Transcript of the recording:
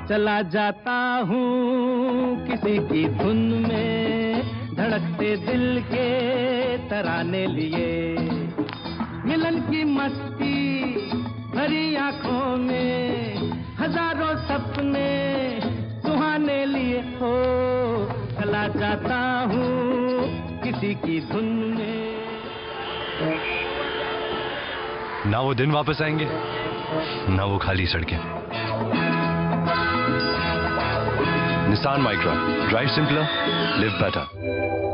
चला जाता हूँ किसी की धुन में, धड़कते दिल के तराने लिए। मिलन की मस्ती भरी आंखों में, हजारों सपने सुहाने लिए हो। चला जाता हूँ किसी की धुन में। ना वो दिन वापस आएंगे, ना वो खाली सड़कें। Nissan Micra, drive simpler, live better.